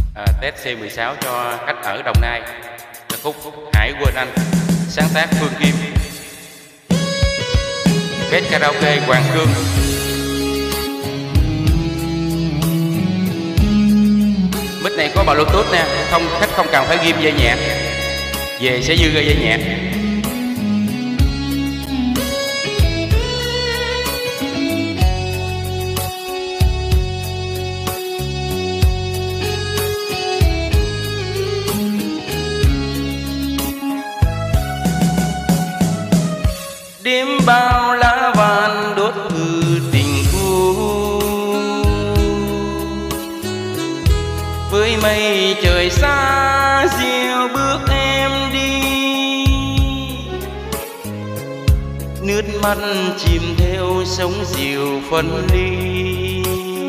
Test C16 cho khách ở Đồng Nai. Ca khúc Hãy Quên Anh, sáng tác Phương Kim. Best Karaoke Hoàng Cương. Mic này có Bluetooth nè, khách không cần phải ghim dây nhạc, về sẽ dư ra dây nhạc. Đêm bao lá vàng đốt hư tình cũ, với mây trời xa dịu bước em đi, nước mắt chìm theo sóng dịu phân ly,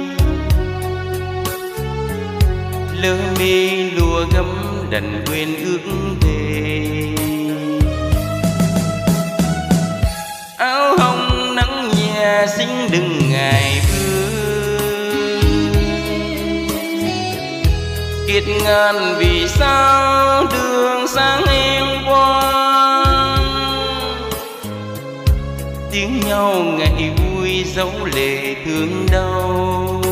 lỡ mê lùa gấm đành quên ước thề. Áo hồng nắng nhẹ xinh đừng ngày vương, kiệt ngàn vì sao đường sáng em qua, tiếng nhau ngày vui dấu lệ thương đau,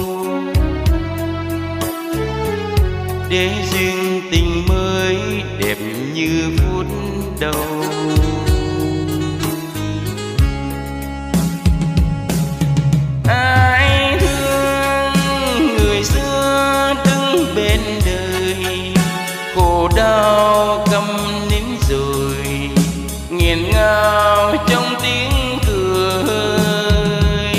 để duyên tình mới đẹp như phút đầu. Ai thương người xưa đứng bên đời, khổ đau câm nín rồi nghiền ngào trong tiếng cười.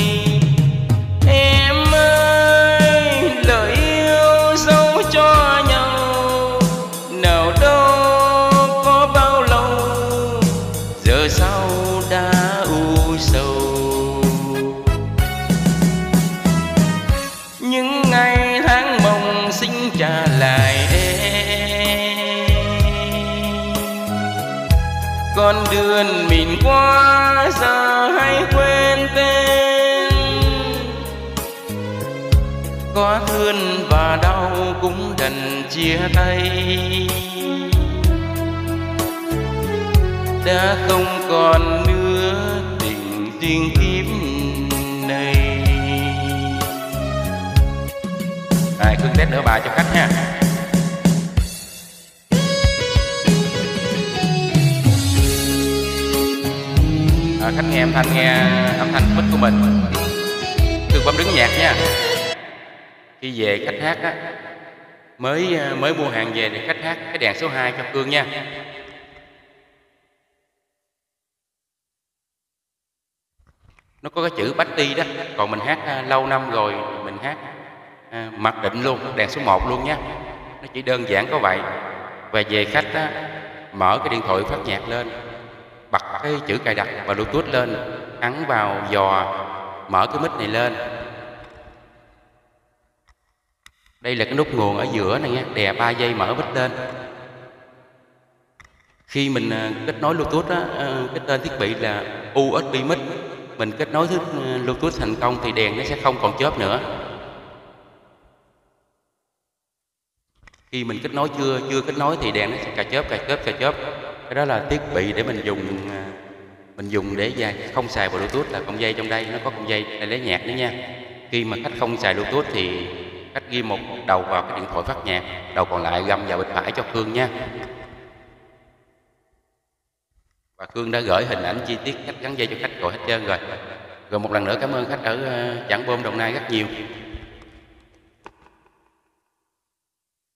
Em ơi lời yêu dấu cho nhau, nào đâu có bao lâu, giờ sau đã u sầu. Những ngày tháng mong xin trả lại em, con đường mình qua giờ hay quên tên, có thương và đau cũng đành chia tay, đã không còn nữa tình duyên kiếp này. Cương test nữa bài cho khách nha. Khách nghe âm thanh mic của mình, Cương bấm đứng nhạc nha. Khi về khách hát á, mới mua hàng về thì khách hát cái đèn số 2 cho Cương nha. Nó có cái chữ Batty đó, còn mình hát lâu năm rồi mình hát mặc định luôn, đèn số 1 luôn nhé. Nó chỉ đơn giản có vậy. Và về khách á, mở cái điện thoại phát nhạc lên, bật cái chữ cài đặt và Bluetooth lên, ấn vào dò, mở cái mic này lên. Đây là cái nút nguồn ở giữa này nha, đè 3 giây mở mic lên. Khi mình kết nối Bluetooth á, cái tên thiết bị là USB mic, mình kết nối Bluetooth thành công thì đèn nó sẽ không còn chớp nữa. Khi mình kết nối chưa kết nối thì đèn nó sẽ cà chớp. Cái đó là thiết bị để mình dùng để không xài Bluetooth, là cọng dây trong đây nó có cọng dây để lấy nhạc nữa nha. Khi mà khách không xài Bluetooth thì khách ghi một đầu vào cái điện thoại phát nhạc, đầu còn lại găm vào bên phải cho Cương nha. Và Cương đã gửi hình ảnh chi tiết cách gắn dây cho khách rồi hết trơn rồi. Rồi một lần nữa cảm ơn khách ở Trảng Bom Đồng Nai rất nhiều.